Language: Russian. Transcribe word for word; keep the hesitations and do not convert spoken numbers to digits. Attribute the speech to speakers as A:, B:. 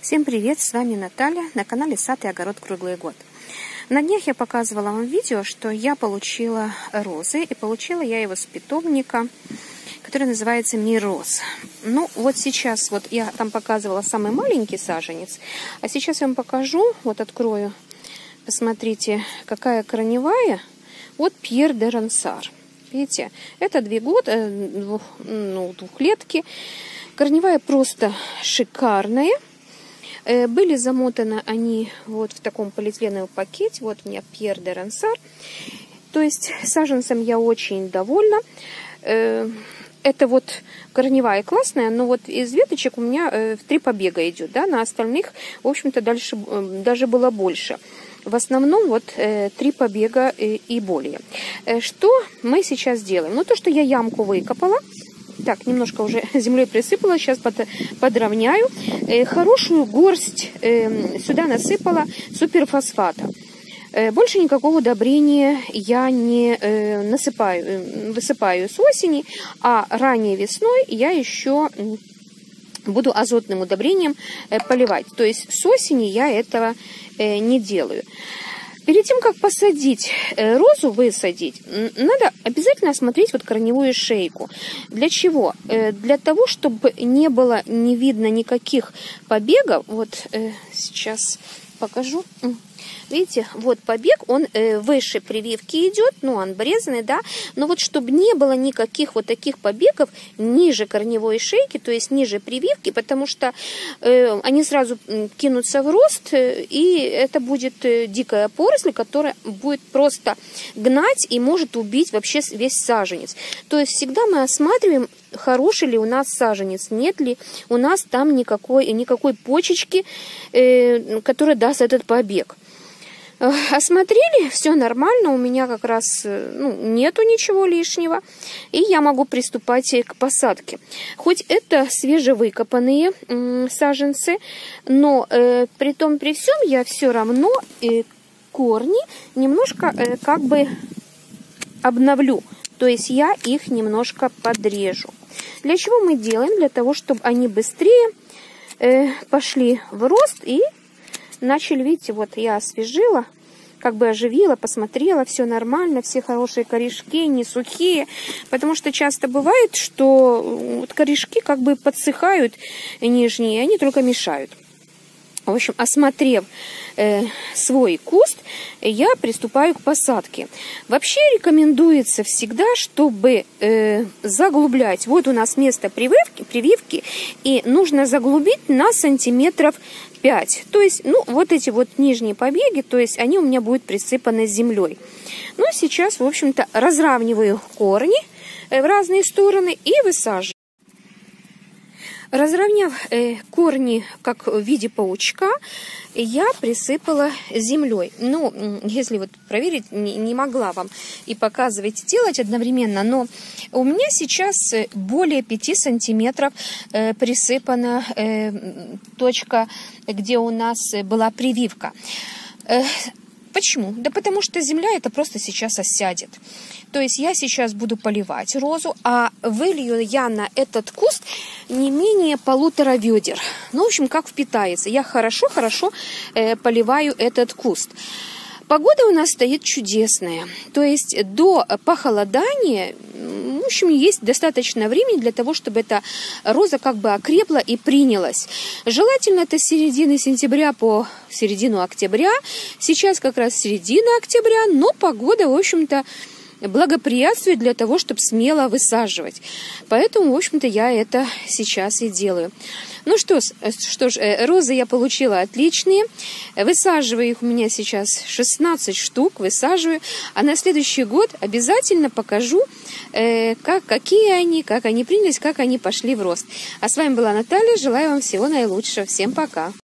A: Всем привет, с вами Наталья на канале Сад и огород круглый год. На днях я показывала вам видео, что я получила розы, и получила я его с питомника, который называется Мир роз. Ну вот сейчас, вот я там показывала самый маленький саженец, а сейчас я вам покажу, вот открою, посмотрите, какая корневая, вот Пьер де Рансар. Видите, это две года, двух, ну, двухлетки, корневая просто шикарная. Были замотаны они вот в таком полиэтиленовом пакете. Вот у меня Пьер де Рансар. То есть саженцем я очень довольна. Это вот корневая классная, но вот из веточек у меня в три побега идет. Да? На остальных, в общем-то, дальше даже было больше. В основном вот э, три побега и, и более. Э, что мы сейчас делаем? Ну, то, что я ямку выкопала. Так, немножко уже землей присыпала, сейчас под, подровняю. Э, хорошую горсть э, сюда насыпала суперфосфата. Э, больше никакого удобрения я не э, насыпаю, э, высыпаю с осени, а ранней весной я еще буду азотным удобрением э, поливать. То есть с осени я этого э, не делаю. Перед тем, как посадить розу, высадить, надо обязательно осмотреть вот корневую шейку. Для чего? Для того, чтобы не было, не видно никаких побегов. Вот сейчас покажу. Видите, вот побег, он э, выше прививки идет, ну, он обрезанный, да, но вот чтобы не было никаких вот таких побегов ниже корневой шейки, то есть ниже прививки, потому что э, они сразу кинутся в рост, э, и это будет э, дикая поросль, которая будет просто гнать и может убить вообще весь саженец. То есть всегда мы осматриваем, хороший ли у нас саженец, нет ли у нас там никакой, никакой почечки, э, которая даст этот побег. Осмотрели, все нормально, у меня как раз ну, нету ничего лишнего, и я могу приступать к посадке. Хоть это свежевыкопанные м, саженцы, но э, при том при всем я все равно э, корни немножко э, как бы обновлю, то есть я их немножко подрежу. Для чего мы делаем? Для того, чтобы они быстрее э, пошли в рост и начали, видите, вот я освежила, как бы оживила, посмотрела, все нормально, все хорошие корешки, не сухие, потому что часто бывает, что вот корешки как бы подсыхают нижние, они только мешают. В общем, осмотрев э, свой куст, я приступаю к посадке. Вообще рекомендуется всегда, чтобы э, заглублять. Вот у нас место прививки, прививки, и нужно заглубить на сантиметров пять. То есть, ну, вот эти вот нижние побеги, то есть они у меня будут присыпаны землей. Ну, сейчас, в общем-то, разравниваю корни в разные стороны и высаживаю. Разровняв э, корни как в виде паучка, я присыпала землей. Ну, если вот проверить, не, не могла вам и показывать, и делать одновременно, но у меня сейчас более пяти сантиметров э, присыпана э, точка, где у нас была прививка. Э, Почему? Да потому что земля это просто сейчас осядет. То есть я сейчас буду поливать розу, а вылью я на этот куст не менее полутора ведер. Ну, в общем, как впитается. Я хорошо-хорошо э, поливаю этот куст. Погода у нас стоит чудесная. То есть до похолодания, в общем, есть достаточно времени для того, чтобы эта роза как бы окрепла и принялась. Желательно это с середины сентября по середину октября. Сейчас как раз середина октября, но погода, в общем-то, благоприятствует для того, чтобы смело высаживать. Поэтому, в общем-то, я это сейчас и делаю. Ну что, что ж, розы я получила отличные. Высаживаю их у меня сейчас шестнадцать штук, высаживаю. А на следующий год обязательно покажу, как, какие они, как они принялись, как они пошли в рост. А с вами была Наталья. Желаю вам всего наилучшего. Всем пока.